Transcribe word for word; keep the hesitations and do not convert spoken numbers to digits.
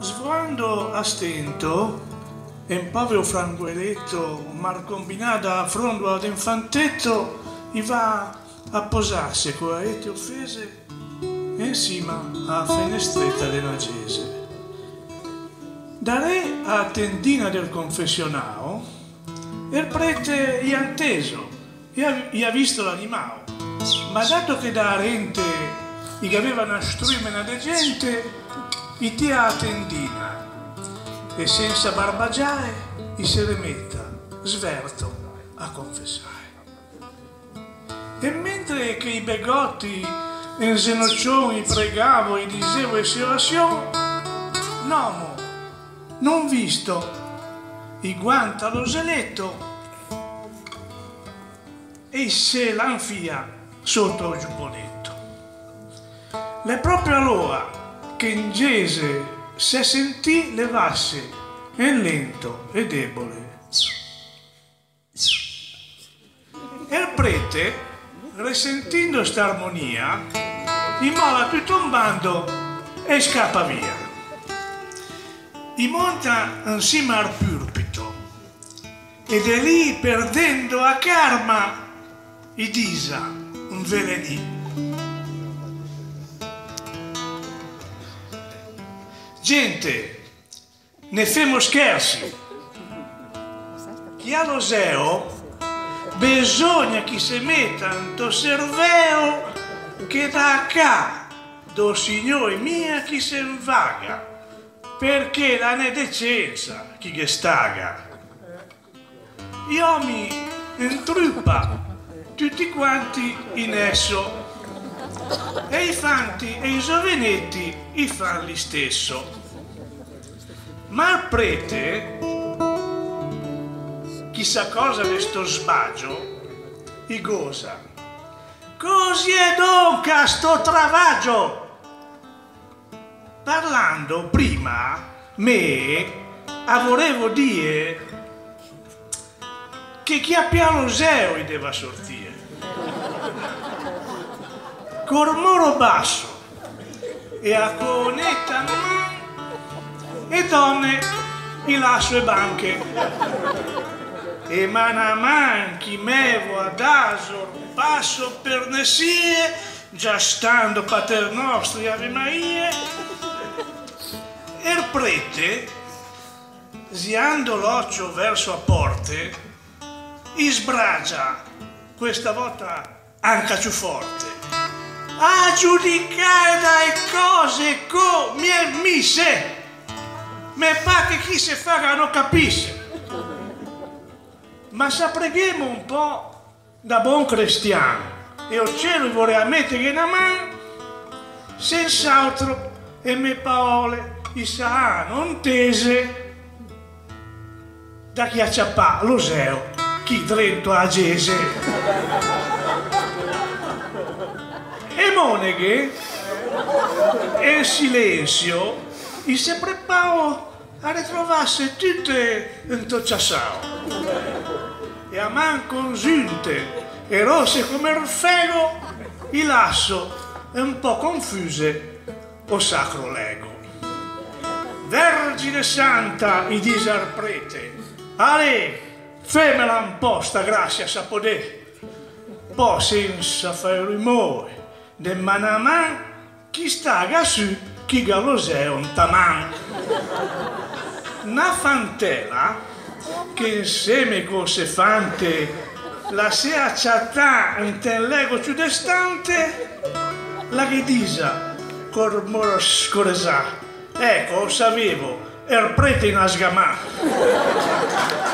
Svolando a stento, un povero frangueletto mar combinata a frondo ad infantetto, gli va a posarsi con la rete offese insieme a fenestretta della gese. Da re a tendina del confessionao, il prete gli ha inteso, gli ha, gli ha visto l'animao, ma dato che da rente gli aveva una strumena de gente, gli tia a tendina e senza barbagiare gli si rimetta sverto a confessare. E mentre che i begotti in zenoccioni pregavo e dicevo esirazione, nomo, non visto i guanti allo seletto e se l'anfia sotto il giubbonetto. È proprio allora che in gese se sentì levasse e lento e debole. E il prete, risentendo st'armonia, gli molla tutto un bando e scappa via. Gli monta insieme al pulpito ed è lì, perdendo a karma, gli disa un velenì. Gente, ne femo scherzi. Chi ha lo zeo bisogna che si metta in to serveo che da cá do signore mia chi se invaga, perché la ne decenza chi che staga. Gli uomini in truppa, tutti quanti in esso, e i fanti e i giovenetti i fan li stesso. Ma il prete, chissà cosa di sto sbaggio, i gosa. Così è donca sto travaggio? Parlando prima, me, a volevo dire che chi ha piano zero gli deve sortire. Col moro basso e a conetta e donne i lasso e banche e man a man chi mevo ad aso passo per nesie già stando paternostri ave maie e il prete ziando l'occhio verso a porte isbragia questa volta anche più forte a giudicare dai cose come mi se me pa che chi se fa non capisce. Ma sapreghiamo un po' da buon cristiano e il cielo vorrei mettere in mano senz'altro e me parole i saranno intese da chi acciappa lo zeo chi dritto a gese. E moneghe e silenzio gli si preparò a ritrovarsi tutte in tocciassao e a man congiunte e rosse come il fego gli lasso un po' confuse o sacro lego. Vergine santa gli disse al prete ale femela un po' sta grazia sapodè poi senza fare rumore de man a man chi staga su chi galosea un taman. Una fantela che insieme con se fante la si acciattà in ten lego più distante la ghidisa col moro scoresà ecco sapevo il prete in asgamà.